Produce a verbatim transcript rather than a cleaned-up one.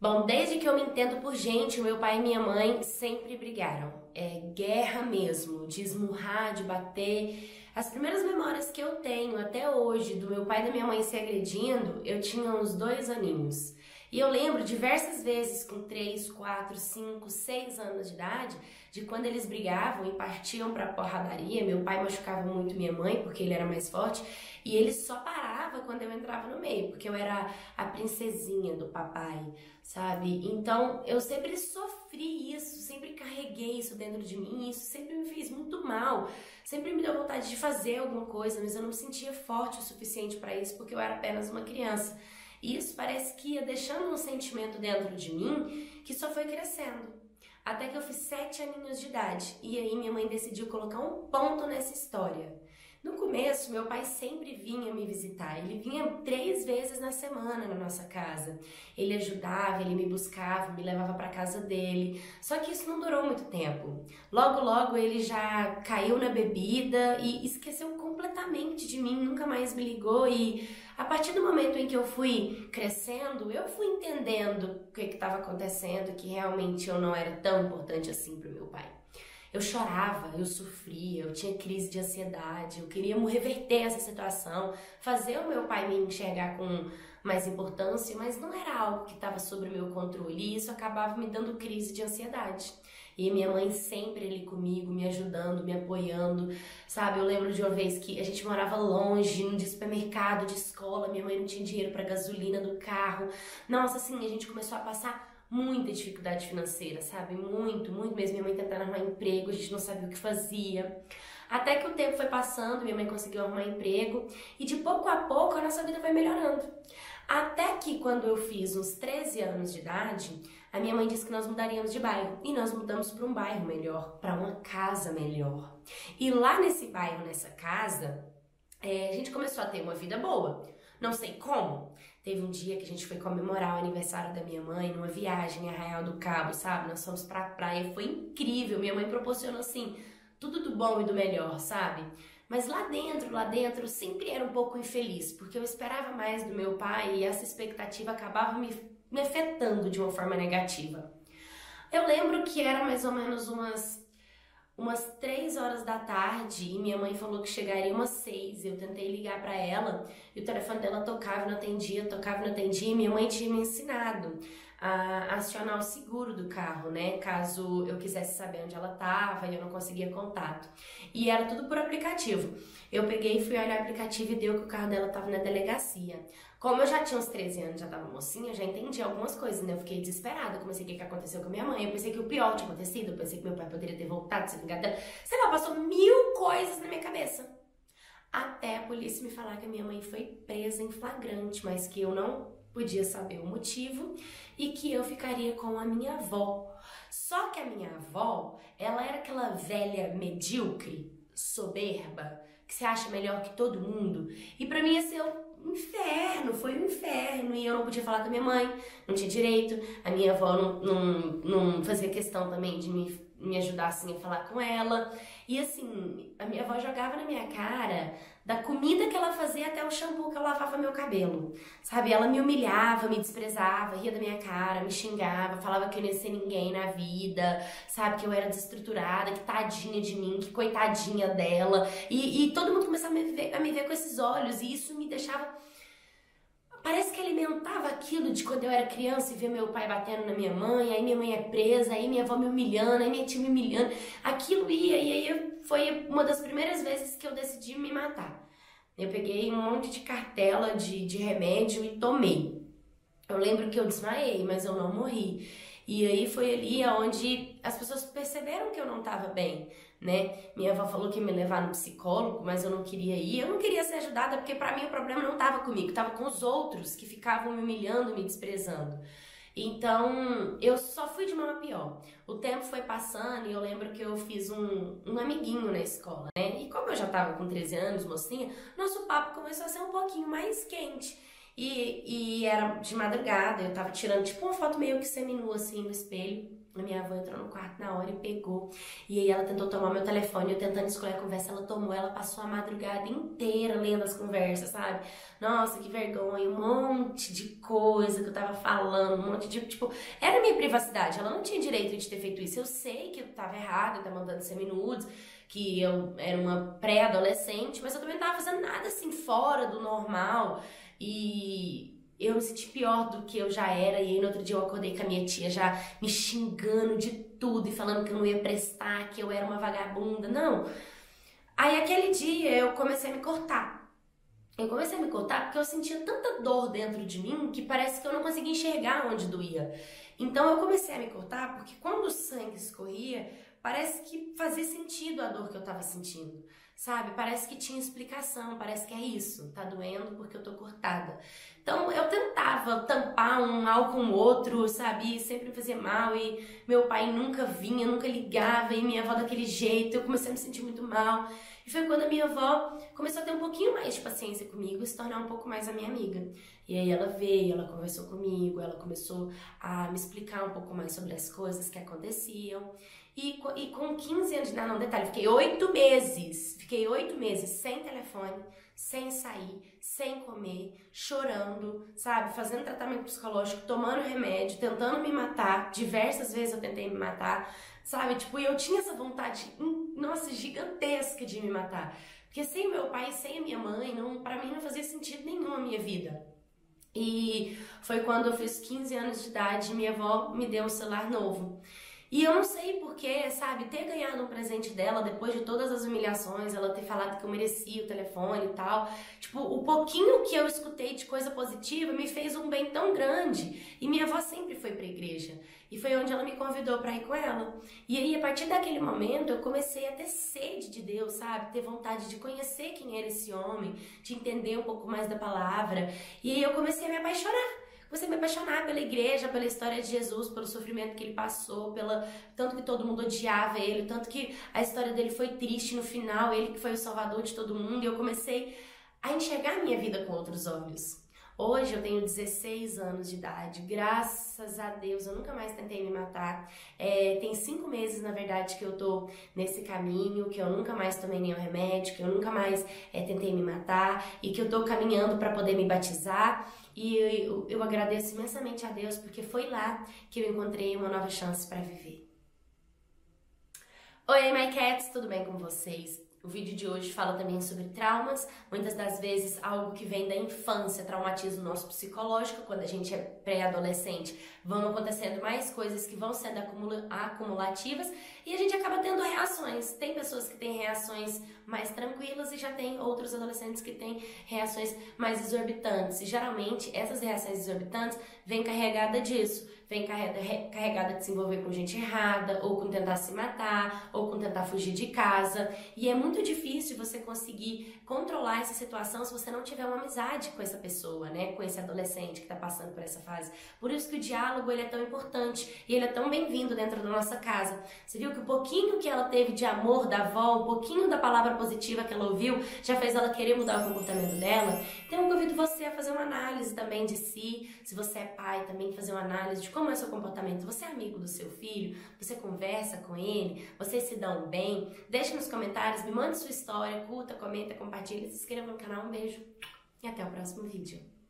Bom, desde que eu me entendo por gente, o meu pai e minha mãe sempre brigaram. É guerra mesmo, de esmurrar, de bater. As primeiras memórias que eu tenho até hoje do meu pai e da minha mãe se agredindo, eu tinha uns dois aninhos. E eu lembro diversas vezes com três, quatro, cinco, seis anos de idade, de quando eles brigavam e partiam pra porradaria. Meu pai machucava muito minha mãe, porque ele era mais forte, e ele só parava quando eu entrava no meio, porque eu era a princesinha do papai, sabe? Então eu sempre sofri isso, sempre carreguei isso dentro de mim, e isso sempre me fez muito mal, sempre me deu vontade de fazer alguma coisa, mas eu não me sentia forte o suficiente pra isso, porque eu era apenas uma criança. E isso parece que ia deixando um sentimento dentro de mim que só foi crescendo. Até que eu fiz sete aninhos de idade. E aí minha mãe decidiu colocar um ponto nessa história. No começo, meu pai sempre vinha me visitar. Ele vinha três vezes na semana na nossa casa. Ele ajudava, ele me buscava, me levava para casa dele. Só que isso não durou muito tempo. Logo, logo ele já caiu na bebida e esqueceu completamente de mim, nunca mais me ligou. E a partir do momento em que eu fui crescendo, eu fui entendendo o que estava acontecendo, que realmente eu não era tão importante assim para o meu pai. Eu chorava, eu sofria, eu tinha crise de ansiedade, eu queria reverter essa situação, fazer o meu pai me enxergar com mais importância, mas não era algo que estava sob o meu controle e isso acabava me dando crise de ansiedade. E minha mãe sempre ali comigo, me ajudando, me apoiando, sabe? Eu lembro de uma vez que a gente morava longe, num supermercado de escola, minha mãe não tinha dinheiro para gasolina do carro. Nossa, assim, a gente começou a passar muita dificuldade financeira, sabe? Muito, muito mesmo. Minha mãe tentando arrumar emprego, a gente não sabia o que fazia. Até que o tempo foi passando, minha mãe conseguiu arrumar emprego e de pouco a pouco a nossa vida foi melhorando. Até que quando eu fiz uns treze anos de idade, a minha mãe disse que nós mudaríamos de bairro. E nós mudamos para um bairro melhor, para uma casa melhor. E lá nesse bairro, nessa casa, é, a gente começou a ter uma vida boa. Não sei como. Teve um dia que a gente foi comemorar o aniversário da minha mãe numa viagem em Arraial do Cabo, sabe? Nós fomos pra praia, foi incrível. Minha mãe proporcionou, assim, tudo do bom e do melhor, sabe? Mas lá dentro, lá dentro, eu sempre era um pouco infeliz, porque eu esperava mais do meu pai e essa expectativa acabava me, me afetando de uma forma negativa. Eu lembro que era mais ou menos umas... umas três horas da tarde e minha mãe falou que chegaria umas seis. Eu tentei ligar pra ela e o telefone dela tocava e não atendia, tocava e não atendia. E minha mãe tinha me ensinado a acionar o seguro do carro, né? Caso eu quisesse saber onde ela tava e eu não conseguia contato. E era tudo por aplicativo. Eu peguei e fui olhar o aplicativo e deu que o carro dela tava na delegacia. Como eu já tinha uns treze anos, já tava mocinha, eu já entendi algumas coisas, né? Eu fiquei desesperada, comecei a ver o que aconteceu com a minha mãe. Eu pensei que o pior tinha acontecido, eu pensei que meu pai poderia ter voltado, se vingado dela. Sei lá, passou mil coisas na minha cabeça. Até a polícia me falar que a minha mãe foi presa em flagrante, mas que eu não podia saber o motivo e que eu ficaria com a minha avó. Só que a minha avó, ela era aquela velha medíocre, soberba, que se acha melhor que todo mundo. E pra mim ia ser um inferno, foi um inferno. E eu não podia falar com a minha mãe, não tinha direito. A minha avó não, não, não fazia questão também de me, me ajudar assim a falar com ela. E assim, a minha avó jogava na minha cara da comida que ela fazia até o shampoo que eu lavava meu cabelo, sabe? Ela me humilhava, me desprezava, ria da minha cara, me xingava, falava que eu não ia ser ninguém na vida, sabe? Que eu era desestruturada, que tadinha de mim, que coitadinha dela. E, e todo mundo começava a me, ver, a me ver com esses olhos e isso me deixava... Parece que alimentava aquilo de quando eu era criança e ver meu pai batendo na minha mãe, aí minha mãe é presa, aí minha avó me humilhando, aí minha tia me humilhando. Aquilo ia, e aí eu, foi uma das primeiras vezes que eu decidi me matar. Eu peguei um monte de cartela de, de remédio e tomei. Eu lembro que eu desmaiei, mas eu não morri. E aí foi ali onde as pessoas perceberam que eu não estava bem, né? Minha avó falou que ia me levar no psicólogo, mas eu não queria ir. Eu não queria ser ajudada porque pra mim o problema não estava comigo, estava com os outros que ficavam me humilhando, me desprezando. Então, eu só fui de mal a pior. O tempo foi passando e eu lembro que eu fiz um, um amiguinho na escola, né? E como eu já tava com treze anos, mocinha, nosso papo começou a ser um pouquinho mais quente. E, e era de madrugada, eu tava tirando tipo uma foto meio que seminua assim no espelho. A minha avó entrou no quarto na hora e pegou. E aí ela tentou tomar meu telefone, eu tentando escolher a conversa, ela tomou, ela passou a madrugada inteira lendo as conversas, sabe? Nossa, que vergonha, um monte de coisa que eu tava falando, um monte de, tipo, era minha privacidade, ela não tinha direito de ter feito isso. Eu sei que eu tava errada, eu tava mandando seminudes, que eu era uma pré-adolescente, mas eu também não tava fazendo nada assim fora do normal. E eu me senti pior do que eu já era, e aí no outro dia eu acordei com a minha tia já me xingando de tudo e falando que eu não ia prestar, que eu era uma vagabunda, não. Aí aquele dia eu comecei a me cortar. Eu comecei a me cortar porque eu sentia tanta dor dentro de mim que parece que eu não conseguia enxergar onde doía. Então eu comecei a me cortar porque quando o sangue escorria, parece que fazia sentido a dor que eu tava sentindo, sabe? Parece que tinha explicação, parece que é isso, tá doendo porque eu tô cortada. Então eu tentava tampar um mal com o outro, sabe? E sempre fazia mal e meu pai nunca vinha, nunca ligava e minha avó daquele jeito, eu comecei a me sentir muito mal. E foi quando a minha avó começou a ter um pouquinho mais de paciência comigo e se tornar um pouco mais a minha amiga. E aí ela veio, ela conversou comigo, ela começou a me explicar um pouco mais sobre as coisas que aconteciam. E, e com quinze anos de idade, não, detalhe, fiquei oito meses, fiquei oito meses sem telefone, sem sair, sem comer, chorando, sabe, fazendo tratamento psicológico, tomando remédio, tentando me matar, diversas vezes eu tentei me matar, sabe, tipo, e eu tinha essa vontade, nossa, gigantesca de me matar, porque sem o meu pai, sem a minha mãe, não, pra mim não fazia sentido nenhum a minha vida. E foi quando eu fiz quinze anos de idade, minha avó me deu um celular novo. E eu não sei porquê, sabe, ter ganhado um presente dela depois de todas as humilhações, ela ter falado que eu merecia o telefone e tal, tipo, o pouquinho que eu escutei de coisa positiva me fez um bem tão grande. E minha avó sempre foi pra igreja, e foi onde ela me convidou pra ir com ela. E aí, a partir daquele momento, eu comecei a ter sede de Deus, sabe, ter vontade de conhecer quem era esse homem, de entender um pouco mais da palavra, e aí eu comecei a me apaixonar. Comecei a me apaixonar pela igreja, pela história de Jesus, pelo sofrimento que ele passou, pela tanto que todo mundo odiava ele, tanto que a história dele foi triste no final, ele que foi o salvador de todo mundo, e eu comecei a enxergar a minha vida com outros olhos. Hoje eu tenho dezesseis anos de idade, graças a Deus eu nunca mais tentei me matar. É, tem cinco meses, na verdade, que eu tô nesse caminho, que eu nunca mais tomei nenhum remédio, que eu nunca mais é, tentei me matar e que eu tô caminhando para poder me batizar. E eu, eu agradeço imensamente a Deus porque foi lá que eu encontrei uma nova chance para viver. Oi, my cats, tudo bem com vocês? O vídeo de hoje fala também sobre traumas, muitas das vezes algo que vem da infância traumatiza o nosso psicológico. Quando a gente é pré-adolescente, vão acontecendo mais coisas que vão sendo acumula acumulativas e a gente acaba tendo reações. Tem pessoas que têm reações mais tranquilas e já tem outros adolescentes que têm reações mais exorbitantes. E geralmente essas reações exorbitantes vêm carregadas disso. Vem carregada de se envolver com gente errada, ou com tentar se matar, ou com tentar fugir de casa. E é muito difícil você conseguir controlar essa situação se você não tiver uma amizade com essa pessoa, né? Com esse adolescente que está passando por essa fase. Por isso que o diálogo ele é tão importante e ele é tão bem-vindo dentro da nossa casa. Você viu que o pouquinho que ela teve de amor da avó, um pouquinho da palavra positiva que ela ouviu, já fez ela querer mudar o comportamento dela? Então eu convido você a fazer uma análise também de si. Se você é pai, também fazer uma análise de como é o seu comportamento. Você é amigo do seu filho? Você conversa com ele? Vocês se dão bem? Deixe nos comentários, me mande sua história, curta, comenta, compartilha, se inscreva no canal. Um beijo e até o próximo vídeo.